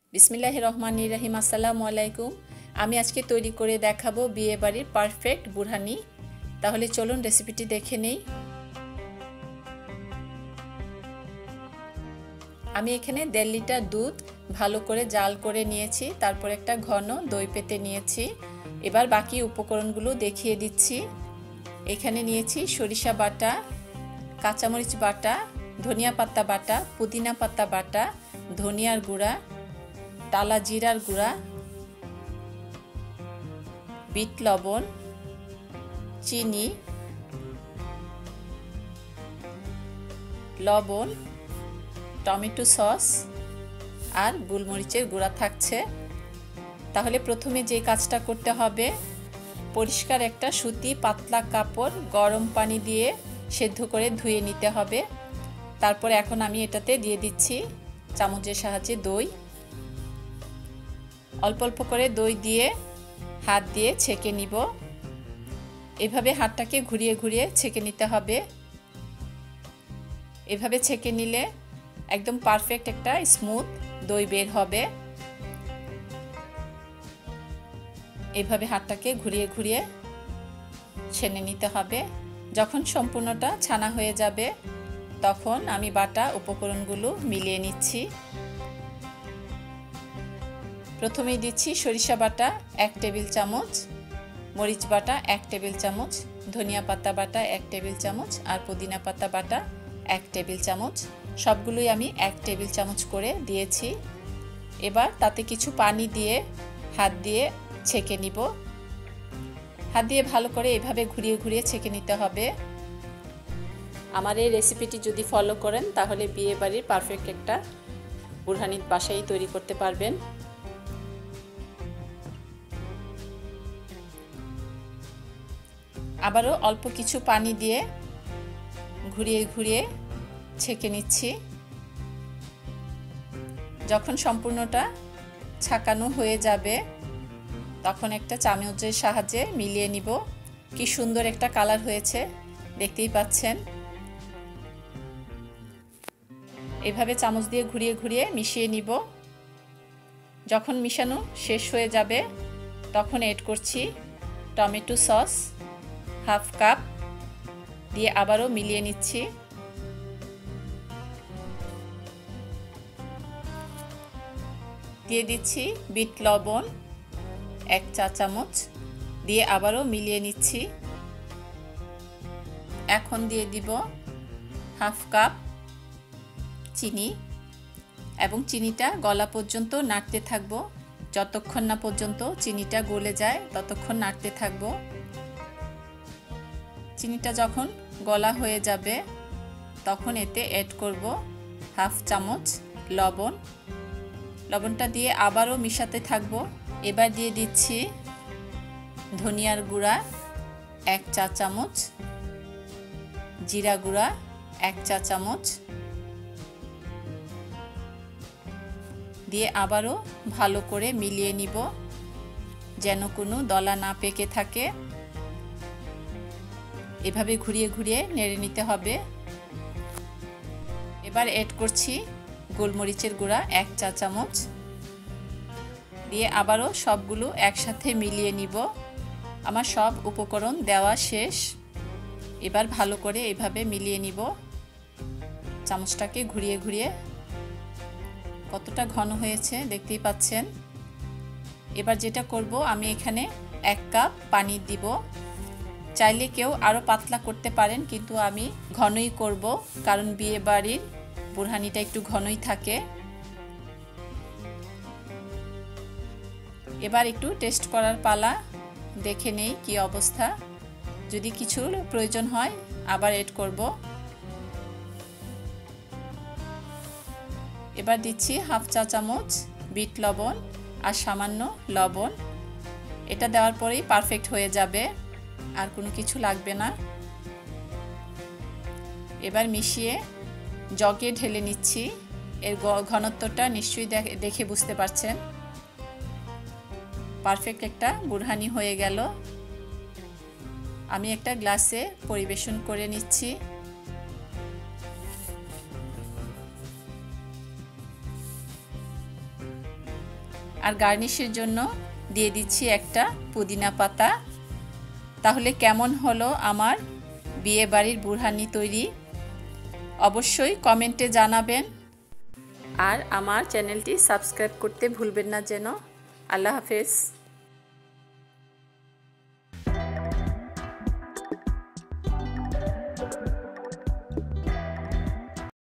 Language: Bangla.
বিসমিল্লাহির রহমানির রহিম। আসসালামু আলাইকুম। আমি আজকে তৈরি করে দেখাবো বিয়ে বাড়ির পারফেক্ট বুরহানি। তাহলে চলুন রেসিপিটি দেখে নেই। আমি এখানে 1.5 লিটার দুধ ভালো করে জাল করে নিয়েছি, তারপর একটা ঘন দই পেতে নিয়েছি। এবার বাকি উপকরণগুলো দেখিয়ে দিচ্ছি। এখানে নিয়েছি সরিষা বাটা, কাঁচামরিচ বাটা, ধনিয়া পাতা বাটা, পুদিনা পাতা বাটা, ধনিয়ার গুঁড়া, টালা জিরার গুঁড়া, বিট লবণ, চিনি, লবণ, টমেটো সস আর গোলমরিচের গুঁড়া থাকছে। তাহলে প্রথমে যে কাজটা করতে হবে, পরিষ্কার একটা সুতি পাতলা কাপড় গরম পানি দিয়ে সেদ্ধ করে ধুয়ে নিতে হবে। তারপর এখন আমি এটাতে দিয়ে দিচ্ছি চামচের সাহায্যে দই। অল্প অল্প করে দই দিয়ে হাত দিয়ে ছেঁকে নিব। এভাবে হাতটাকে ঘুরিয়ে ঘুরিয়ে ছেঁকে নিতে হবে। এভাবে ছেঁকে নিলে একদম পারফেক্ট একটা স্মুথ দই বের হবে। এভাবে হাতটাকে ঘুরিয়ে ঘুরিয়ে ছেনে নিতে হবে। যখন সম্পূর্ণটা ছানা হয়ে যাবে তখন আমি বাটা উপকরণগুলো মিলিয়ে নিচ্ছি। প্রথমেই দিচ্ছি সরিষা বাটা 1 টেবিল চামচ, মরিচ বাটা 1 টেবিল চামচ, ধনিয়া পাতা বাটা 1 টেবিল চামচ আর পুদিনা পাতা বাটা 1 টেবিল চামচ। সবগুলোই আমি 1 টেবিল চামচ করে দিয়েছি। এবার তাতে কিছু পানি দিয়ে হাত দিয়ে ছেঁকে নিব। হাত দিয়ে ভালো করে এভাবে ঘুরিয়ে ঘুরিয়ে ছেঁকে নিতে হবে। আমার এই রেসিপিটি যদি ফলো করেন তাহলে বিয়ে বাড়ির পারফেক্ট একটা বুরহানি বাসায় তৈরি করতে পারবেন। আবারও অল্প কিছু পানি দিয়ে ঘুরিয়ে ঘুরিয়ে ছেঁকে নিচ্ছি। যখন সম্পূর্ণটা ছাকানো হয়ে যাবে তখন একটা চামচের সাহায্যে মিলিয়ে নিব। কি সুন্দর একটা কালার হয়েছে, দেখতেই পাচ্ছেন। এভাবে চামচ দিয়ে ঘুরিয়ে ঘুরিয়ে মিশিয়ে নিব। যখন মিশানো শেষ হয়ে যাবে তখন এড করছি টমেটো সস 1/2 কাপ দিয়ে আবারও মিলিয়ে নিচ্ছি। দিয়ে দিচ্ছি বিট লবণ 1 চা চামচ দিয়ে আবারও মিলিয়ে নিচ্ছি। এখন দিয়ে দিব 1/2 কাপ চিনি এবং চিনিটা গলা পর্যন্ত নাড়তে থাকব। যতক্ষণ না পর্যন্ত চিনিটা গলে যায় ততক্ষণ নাড়তে থাকব। চিনিটা যখন গলা হয়ে যাবে তখন এতে অ্যাড করব 1/2 চামচ লবণ। লবণটা দিয়ে আবারও মিশাতে থাকব। এবার দিয়ে দিচ্ছি ধনিয়ার গুঁড়া 1 চা চামচ, জিরা গুঁড়া 1 চা চামচ দিয়ে আবারও ভালো করে মিলিয়ে নিব যেন কোনো দলা না পেকে থাকে। এভাবে ঘুরিয়ে ঘুরিয়ে নেড়ে নিতে হবে। এবার অ্যাড করছি গোলমরিচের গুঁড়া 1 চা চামচ দিয়ে আবারও সবগুলো একসাথে মিলিয়ে নিব। আমার সব উপকরণ দেওয়া শেষ। এবার ভালো করে এভাবে মিলিয়ে নিব। চামচটাকে ঘুরিয়ে ঘুরিয়ে কতটা ঘন হয়েছে দেখতেই পাচ্ছেন। এবার যেটা করব, আমি এখানে 1 কাপ পানি দিব। চাইলে কেউ আরও পাতলা করতে পারেন, কিন্তু আমি ঘনই করব কারণ বিয়ে বাড়ির বুরহানিটা একটু ঘনই থাকে। এবার একটু টেস্ট করার পালা, দেখে নেই কি অবস্থা। যদি কিছু প্রয়োজন হয় আবার এড করব। এবার দিচ্ছি 1/2 চা চামচ বিট লবণ আর সামান্য লবণ। এটা দেওয়ার পরেই পারফেক্ট হয়ে যাবে, আর কোনো কিছু লাগবে না। এবার মিশিয়ে জগে ঢেলে নিচ্ছি। এর ঘনত্বটা নিশ্চয়ই দেখে বুঝতে পারছেন। পারফেক্ট একটা বুরহানি হয়ে গেল। আমি একটা গ্লাসে পরিবেশন করে নিচ্ছি। আর গার্নিশের জন্য দিয়ে দিচ্ছি একটা পুদিনা পাতা। তাহলে কেমন হলো আমার বিয়েবাড়ির বুরহানি তৈরি? অবশ্যই কমেন্টে জানাবেন। আর আমার চ্যানেলটি সাবস্ক্রাইব করতে ভুলবেন না যেন। আল্লাহ হাফেজ।